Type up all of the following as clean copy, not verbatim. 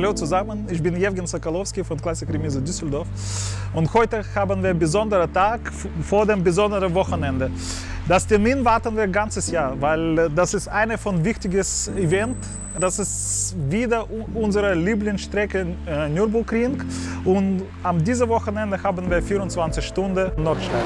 Hallo zusammen, ich bin Jewgen Sokolowski von Classic Remise Düsseldorf und heute haben wir einen besonderen Tag vor dem besonderen Wochenende. Das Termin warten wir ein ganzes Jahr, weil das ist eine von wichtiges Event. Das ist wieder unsere Lieblingsstrecke Nürburgring und an diesem Wochenende haben wir 24 Stunden Nordschleife.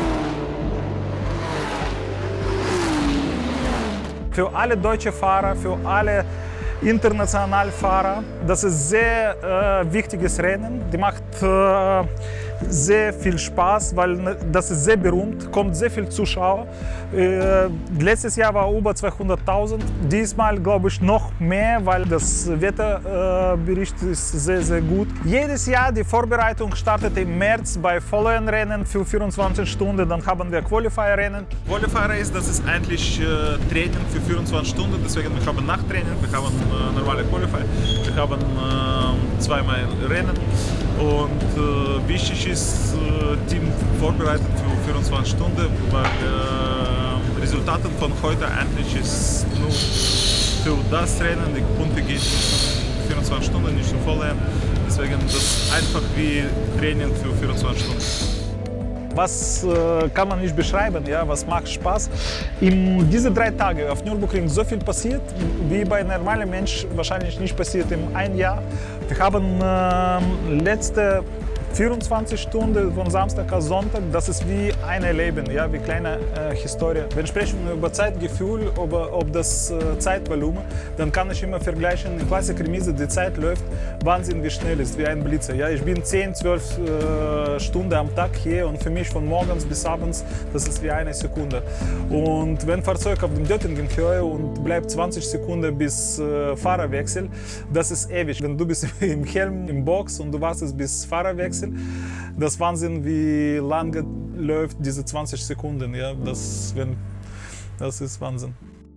Für alle deutschen Fahrer, für alle internationalen Fahrer, das ist ein sehr wichtiges Rennen. Die macht sehr viel Spaß, weil das ist sehr berühmt, kommt sehr viel Zuschauer. Letztes Jahr war über 200.000, diesmal glaube ich noch mehr, weil das Wetterbericht ist sehr, sehr gut. Jedes Jahr die Vorbereitung startet im März bei vollen Rennen für 24 Stunden, dann haben wir Qualifier-Rennen. Qualifier-Race, das ist eigentlich Training für 24 Stunden, deswegen wir haben Nachttraining, wir haben normale Qualifier, wir haben zweimal Rennen und wichtig ist, Team vorbereitet für 24 Stunden, weil Resultate von heute eigentlich ist nur für das Rennen, die Punkte gehen 24 Stunden, nicht so voll. Deswegen das ist einfach wie Training für 24 Stunden. Was kann man nicht beschreiben, ja? Was macht Spaß? In diesen 3 Tagen auf Nürburgring so viel passiert, wie bei einem normalen Mensch wahrscheinlich nicht passiert in einem Jahr. Wir haben letzte 24 Stunden von Samstag auf Sonntag, das ist wie ein Leben, ja, wie kleine Historie. Wenn wir sprechen über Zeitgefühl, ob das Zeitvolumen, dann kann ich immer vergleichen, in Classic Remise, die Zeit läuft Wahnsinn, wie schnell ist, wie ein Blitzer. Ja, ich bin 10, 12 Stunden am Tag hier und für mich von morgens bis abends, das ist wie eine Sekunde. Und wenn Fahrzeug auf dem Döttingen höre und bleibt 20 Sekunden bis Fahrerwechsel, das ist ewig. Wenn du bist im Helm, im Box und du wartest bis Fahrerwechsel, das ist Wahnsinn, wie lange läuft diese 20 Sekunden. Ja? Das ist Wahnsinn.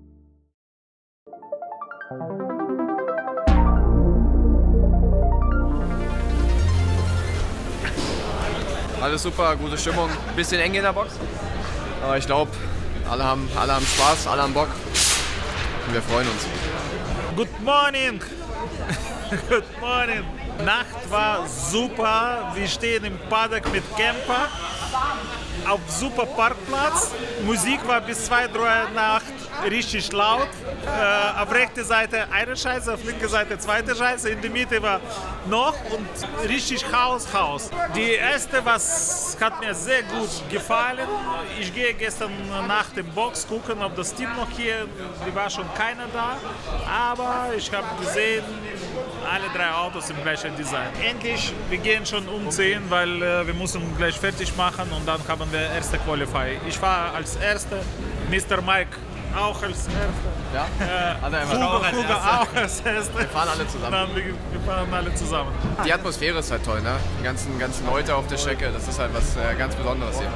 Alles super, gute Stimmung, bisschen eng in der Box. Aber ich glaube, alle haben Spaß, alle haben Bock und wir freuen uns. Good morning! Good morning! Nacht war super, wir stehen im Paddock mit Camper auf super Parkplatz. Musik war bis 2, 3 Nacht richtig laut. Auf rechter Seite eine Scheiße, auf linker Seite zweite Scheiße, in der Mitte war noch und richtig Haus. Die erste, was hat mir sehr gut gefallen. Ich gehe gestern nach dem Box gucken, ob das Team noch hier, die war schon keiner da, aber ich habe gesehen, alle 3 Autos im gleichen Design. Endlich, wir gehen schon umziehen, weil wir müssen gleich fertig machen und dann haben wir erste Qualify. Ich war als Erster, Mr. Mike auch als Erster. Ja? Hugo auch als Erster. Wir fahren alle zusammen. Wir fahren alle zusammen. Die Atmosphäre ist halt toll, ne? Die ganzen Leute auf der Strecke, das ist halt was ganz Besonderes hier.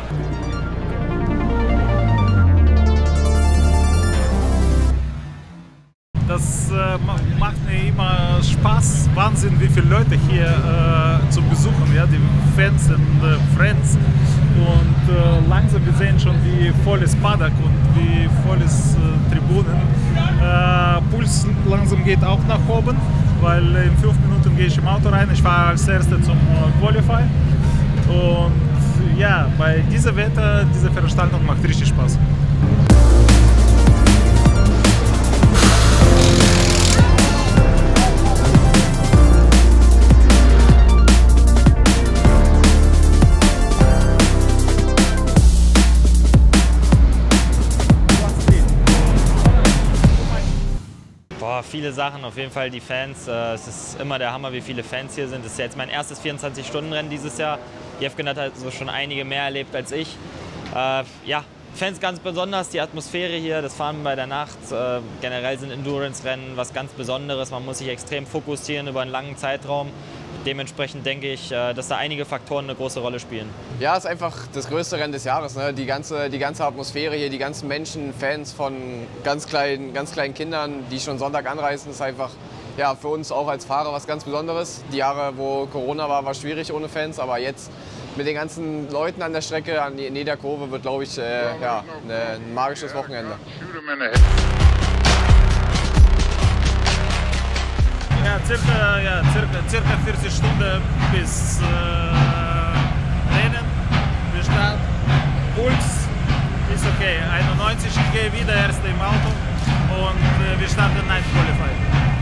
Das macht mir immer Spaß, Wahnsinn, wie viele Leute hier zu besuchen, ja, die Fans und Friends. Und langsam, wir sehen schon, wie volles Paddock und wie volles Tribunen. Puls langsam geht auch nach oben, weil in 5 Minuten gehe ich im Auto rein. Ich fahre als Erster zum Qualify. Und ja, bei diesem Wetter, diese Veranstaltung macht richtig Spaß. Viele Sachen, auf jeden Fall die Fans. Es ist immer der Hammer, wie viele Fans hier sind. Es ist ja jetzt mein erstes 24-Stunden-Rennen dieses Jahr. Jewgen hat also schon einige mehr erlebt als ich. Ja, Fans ganz besonders, die Atmosphäre hier, das Fahren bei der Nacht. Generell sind Endurance-Rennen was ganz Besonderes. Man muss sich extrem fokussieren über einen langen Zeitraum. Dementsprechend denke ich, dass da einige Faktoren eine große Rolle spielen. Ja, es ist einfach das größte Rennen des Jahres. Ne? Die ganze Atmosphäre hier, die ganzen Menschen, Fans von ganz kleinen Kindern, die schon Sonntag anreisen, ist einfach ja, für uns auch als Fahrer was ganz Besonderes. Die Jahre, wo Corona war schwierig ohne Fans, aber jetzt mit den ganzen Leuten an der Strecke, in jeder Kurve, wird, glaube ich, ja, ein magisches Wochenende. Ja, circa 40 Stunden bis Rennen. Wir starten. Puls ist okay. 91, ich gehe wieder erst im Auto und wir starten Night Qualifying.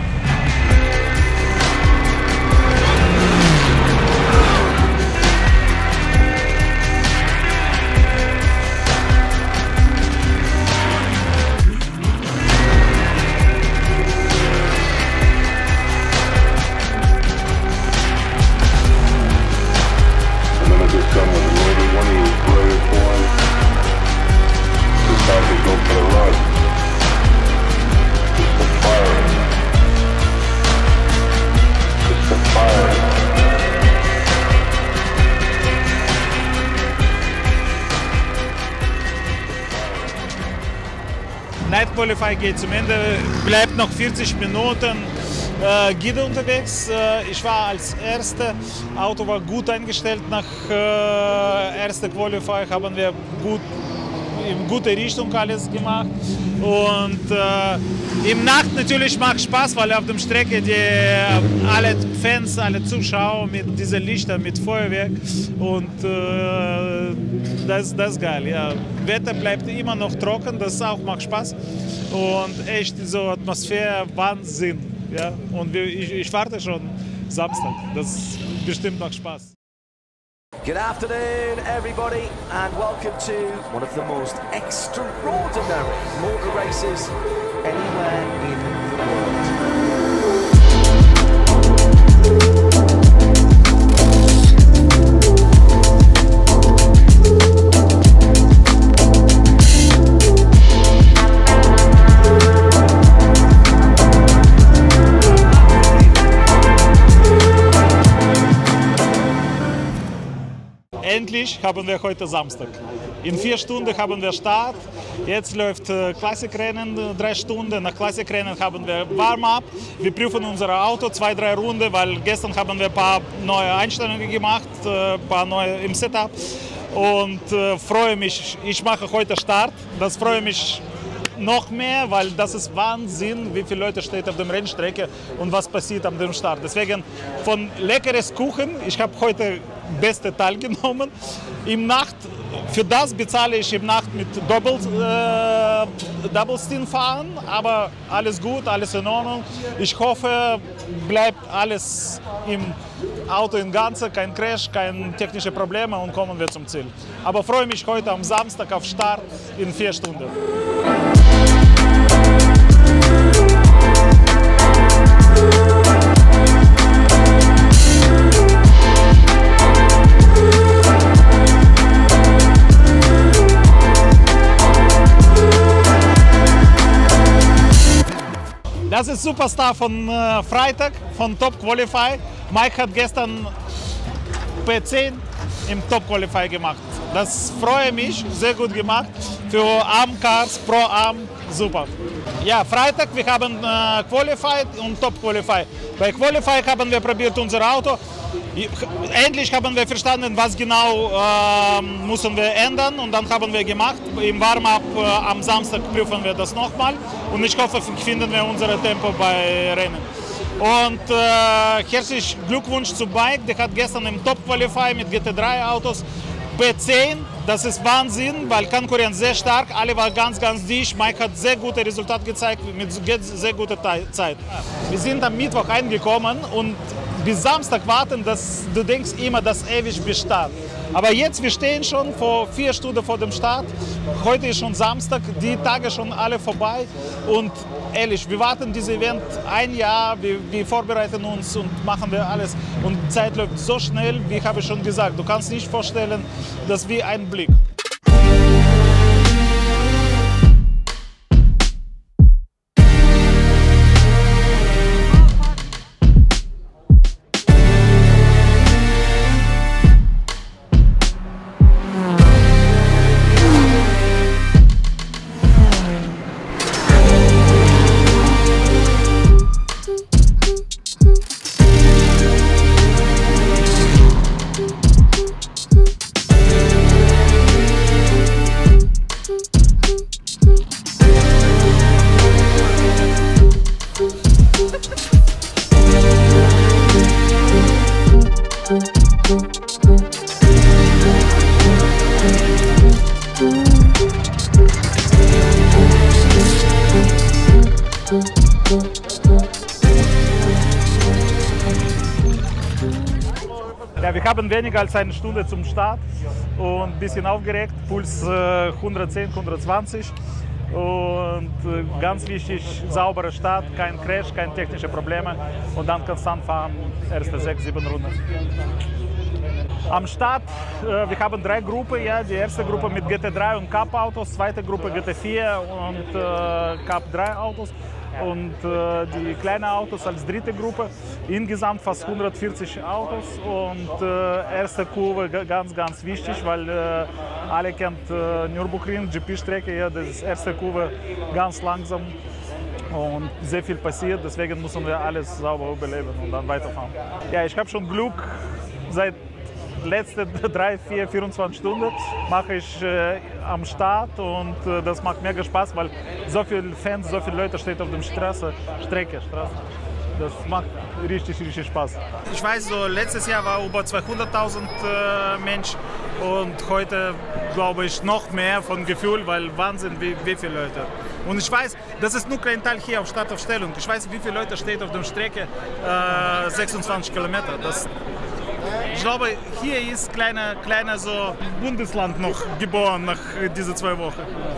Night Qualify geht zum Ende, bleibt noch 40 Minuten Guide unterwegs. Ich war als Erster, Auto war gut eingestellt. Nach erster Qualify haben wir in gute Richtung alles gemacht. Und im Nacht natürlich macht Spaß, weil auf der Strecke alle Fans, alle Zuschauer mit diesen Lichtern, mit Feuerwerk. Und das ist geil. Ja. Wetter bleibt immer noch trocken, das auch macht Spaß. Und echt so Atmosphäre, Wahnsinn. Ja. Und ich warte schon Samstag. Das bestimmt macht Spaß. Good afternoon, everybody, and welcome to one of the most extraordinary motor races anywhere in the world. Endlich haben wir heute Samstag. In 4 Stunden haben wir Start. Jetzt läuft Klassikrennen 3 Stunden. Nach Klassikrennen haben wir Warm-up. Wir prüfen unser Auto 2-3 Runden, weil gestern haben wir ein paar neue Einstellungen gemacht, ein paar neue im Setup. Und freue mich, ich mache heute Start. Das freue mich noch mehr, weil das ist Wahnsinn, wie viele Leute stehen auf der Rennstrecke und was passiert an dem Start. Deswegen von leckeres Kuchen, ich habe heute beste Teil genommen. Im Nacht, für das bezahle ich im Nacht mit Double-Stint fahren, aber alles gut, alles in Ordnung. Ich hoffe, bleibt alles im Auto im Ganzen, kein Crash, keine technischen Probleme und kommen wir zum Ziel. Aber freue mich heute am Samstag auf Start in 4 Stunden. Das ist Superstar von Freitag, von Top Qualify. Mike hat gestern P10 im Top Qualify gemacht. Das freut mich, sehr gut gemacht. Für Arm-Cars, pro Arm, super. Ja, Freitag, wir haben Qualified und Top Qualify. Bei Qualify haben wir probiert unser Auto. Endlich haben wir verstanden, was genau müssen wir ändern, und dann haben wir gemacht. Im Warm-up am Samstag prüfen wir das nochmal, und ich hoffe, finden wir unser Tempo bei Rennen. Und herzlichen Glückwunsch zu Bike, der hat gestern im Top Qualify mit GT3 Autos P10. Das ist Wahnsinn, weil Konkurrenz sehr stark, alle waren ganz dicht. Mike hat sehr gute Resultate gezeigt mit sehr guter Zeit. Wir sind am Mittwoch eingekommen und bis Samstag warten, dass du denkst immer, dass ewig bis Start. Aber jetzt, wir stehen schon vor 4 Stunden vor dem Start. Heute ist schon Samstag, die Tage schon alle vorbei. Und ehrlich, wir warten dieses Event ein Jahr, wir vorbereiten uns und machen wir alles. Und die Zeit läuft so schnell, wie habe ich schon gesagt. Du kannst nicht vorstellen, das ist wie ein Blick. Ja, wir haben weniger als eine Stunde zum Start und ein bisschen aufgeregt, Puls 110, 120 und ganz wichtig, sauberer Start, kein Crash, keine technischen Probleme und dann konstant fahren, erste 6, 7 Runden. Am Start, wir haben 3 Gruppen, ja, die erste Gruppe mit GT3 und Cup-Autos, zweite Gruppe GT4 und Cup-3-Autos. Und die kleinen Autos als dritte Gruppe, insgesamt fast 140 Autos und erste Kurve ganz wichtig, weil alle kennt Nürburgring, GP-Strecke, ja, das ist erste Kurve ganz langsam und sehr viel passiert, deswegen müssen wir alles sauber überleben und dann weiterfahren. Ja, ich habe schon Glück, seit letzte 3, 4, 24 Stunden mache ich am Start und das macht mega Spaß, weil so viele Fans, so viele Leute stehen auf der Strecke. Das macht richtig Spaß. Ich weiß, so letztes Jahr war über 200.000 Menschen und heute glaube ich noch mehr von Gefühl, weil Wahnsinn, wie viele Leute. Und ich weiß, das ist nur ein Teil hier auf Startaufstellung. Ich weiß, wie viele Leute stehen auf der Strecke, 26 Kilometer. Ich glaube, hier ist kleiner so Bundesland noch geboren nach diesen 2 Wochen.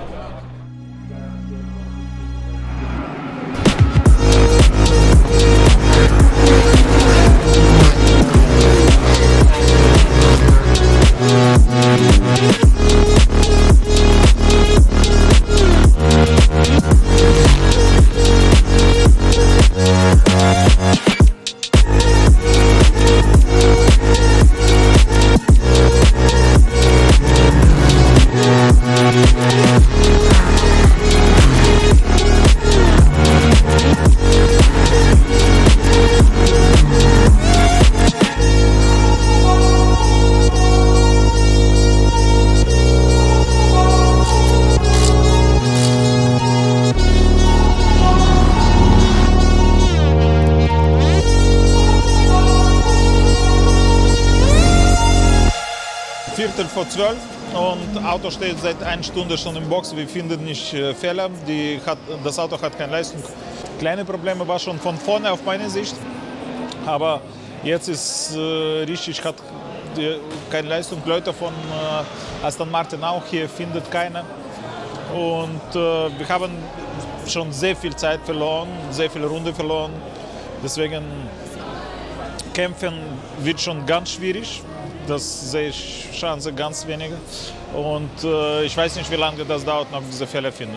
Viertel vor 12 und Auto steht seit 1 Stunde schon im Box. Wir finden nicht Fehler. Das Auto hat keine Leistung. Kleine Probleme war schon von vorne auf meine Sicht. Aber jetzt ist richtig, hat keine Leistung. Leute von Aston Martin auch hier findet keine. Und wir haben schon sehr viel Zeit verloren, sehr viele Runden verloren. Deswegen kämpfen wird schon ganz schwierig. Das sehe ich Chance ganz wenige. Und ich weiß nicht, wie lange das dauert, noch diese Fehler finden.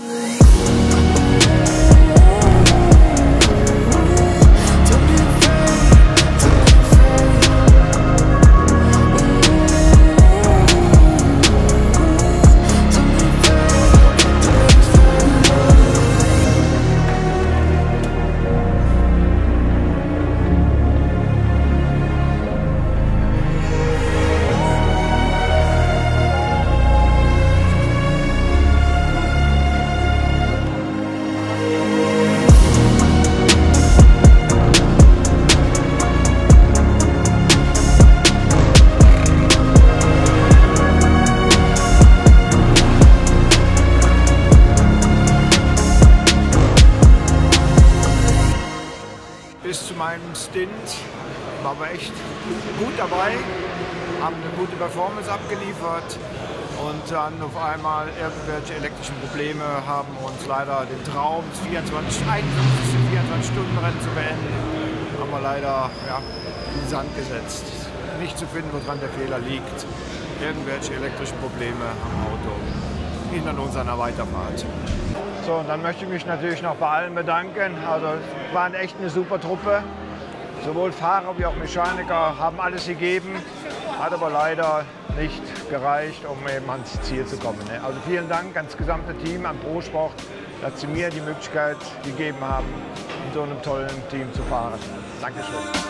Bis zu meinem Stint waren wir echt gut dabei, haben eine gute Performance abgeliefert und dann auf einmal irgendwelche elektrischen Probleme haben uns leider den Traum, das 24-Stunden-Rennen zu beenden, haben wir leider in den Sand gesetzt. Nicht zu finden, woran der Fehler liegt. Irgendwelche elektrischen Probleme am Auto hindern uns an der Weiterfahrt. So, und dann möchte ich mich natürlich noch bei allen bedanken. Also, es waren echt eine super Truppe. Sowohl Fahrer wie auch Mechaniker haben alles gegeben, hat aber leider nicht gereicht, um eben ans Ziel zu kommen. Also vielen Dank ans gesamte Team, an ProSport, dass sie mir die Möglichkeit gegeben haben, in so einem tollen Team zu fahren. Dankeschön.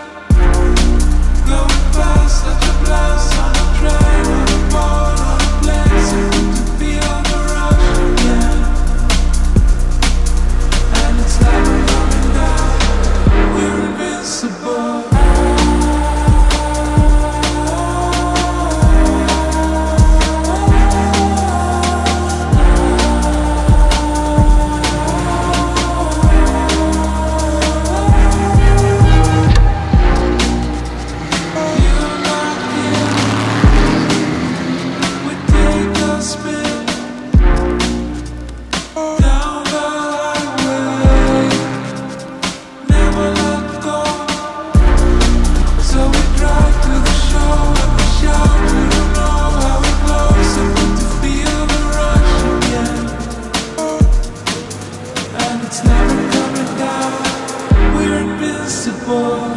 impossible.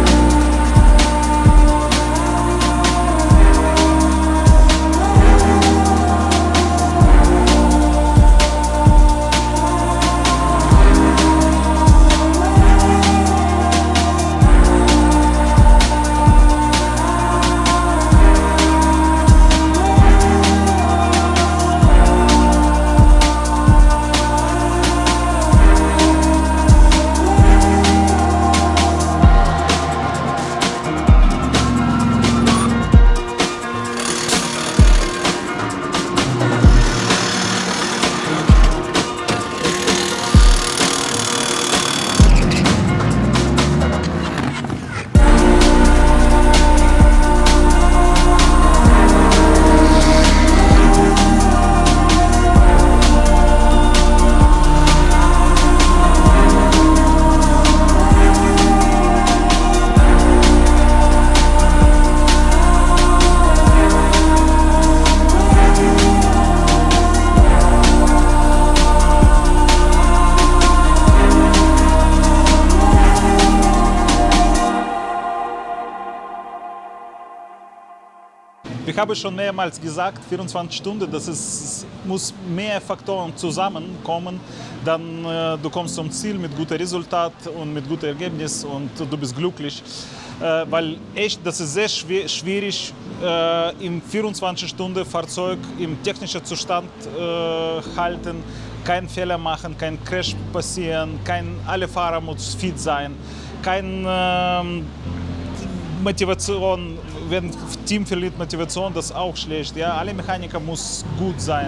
Ich habe schon mehrmals gesagt, 24 Stunden, es muss mehr Faktoren zusammenkommen, dann du kommst zum Ziel mit gutem Resultat und mit gutem Ergebnis und du bist glücklich. Weil echt, das ist sehr schwierig, im 24 Stunden Fahrzeug im technischen Zustand halten, keinen Fehler machen, kein Crash passieren, alle Fahrer müssen fit sein, keine Motivation. Wenn das Team verliert Motivation, das ist auch schlecht. Ja, alle Mechaniker muss gut sein.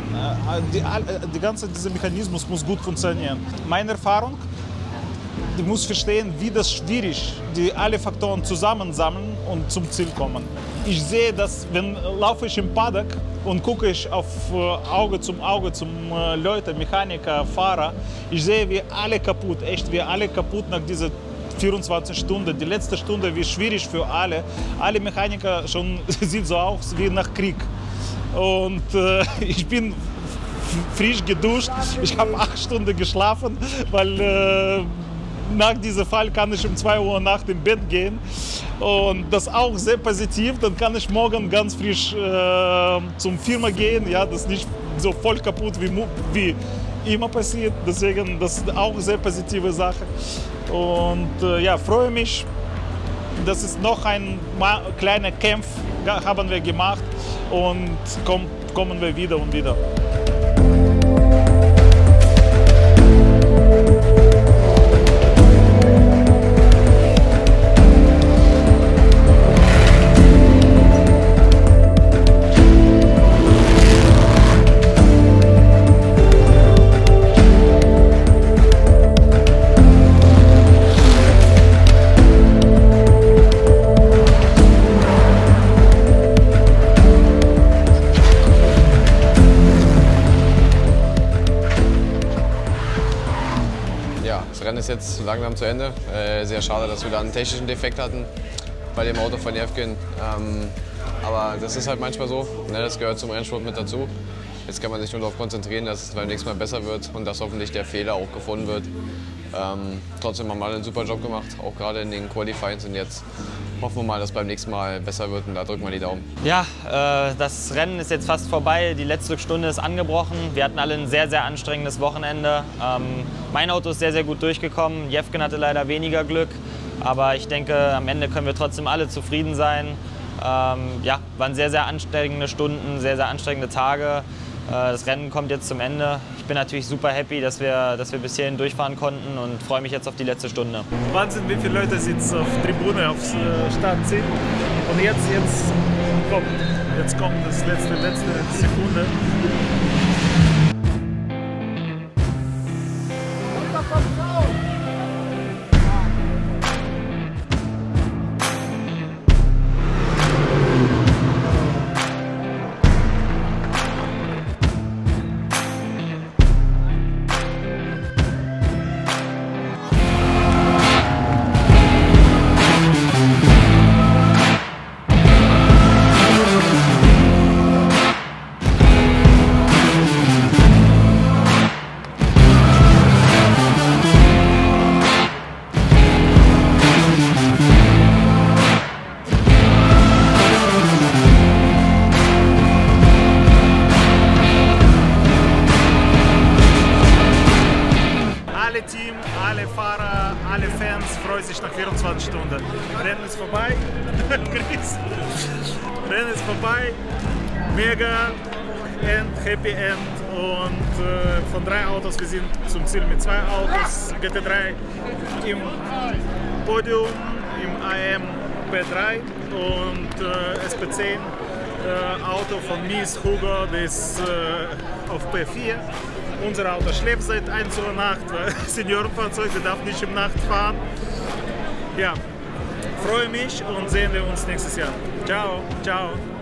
Dieser Mechanismus muss gut funktionieren. Meine Erfahrung, du musst verstehen, wie das schwierig ist, alle Faktoren zusammensammeln und zum Ziel kommen. Ich sehe das, laufe ich im Paddock und gucke ich auf Auge zum Leute, Mechaniker, Fahrer. Ich sehe, wie alle kaputt, echt, wie alle kaputt nach dieser 24 Stunden, die letzte Stunde, wie schwierig für alle. Alle Mechaniker schon sieht so aus wie nach Krieg. Und ich bin frisch geduscht. Ich habe 8 Stunden geschlafen, weil nach diesem Fall kann ich um 2 Uhr nachts im Bett gehen. Und das ist auch sehr positiv. Dann kann ich morgen ganz frisch zum Firma gehen. Ja, das ist nicht so voll kaputt wie immer passiert. Deswegen, das ist auch eine sehr positive Sache. Und ja, freue mich. Das ist noch ein kleiner Kampf, haben wir gemacht und kommen wir wieder und wieder. Das Rennen ist jetzt langsam zu Ende. Sehr schade, dass wir da einen technischen Defekt hatten bei dem Auto von Yevgen. Aber das ist halt manchmal so, ne? Das gehört zum Rennsport mit dazu. Jetzt kann man sich nur darauf konzentrieren, dass es beim nächsten Mal besser wird und dass hoffentlich der Fehler auch gefunden wird. Trotzdem haben wir alle einen super Job gemacht, auch gerade in den Qualifyings. Und jetzt hoffen wir mal, dass es beim nächsten Mal besser wird und da drücken wir die Daumen. Ja, das Rennen ist jetzt fast vorbei. Die letzte Stunde ist angebrochen. Wir hatten alle ein sehr, sehr anstrengendes Wochenende. Mein Auto ist sehr, sehr gut durchgekommen. Yevgen hatte leider weniger Glück. Aber ich denke, am Ende können wir trotzdem alle zufrieden sein. Ja, waren sehr, sehr anstrengende Stunden, sehr, sehr anstrengende Tage. Das Rennen kommt jetzt zum Ende. Ich bin natürlich super happy, dass wir bis hierhin durchfahren konnten und freue mich jetzt auf die letzte Stunde. Wahnsinn, wie viele Leute sitzen auf der Tribüne, auf Start 10. Und jetzt kommt das letzte Sekunde. Team, alle Fahrer, alle Fans freuen sich nach 24 Stunden. Rennen ist vorbei. Chris. Rennen ist vorbei. Mega Happy End. Und von 3 Autos, wir sind zum Ziel mit 2 Autos. GT3 im Podium, im AM P3 und SP10 Auto von Mies Hugo, das ist auf P4. Unser Auto schläft seit 1 Uhr Nacht, weil Seniorenfahrzeug, der darf nicht im Nacht fahren. Ja, freue mich und sehen wir uns nächstes Jahr. Ciao, ciao.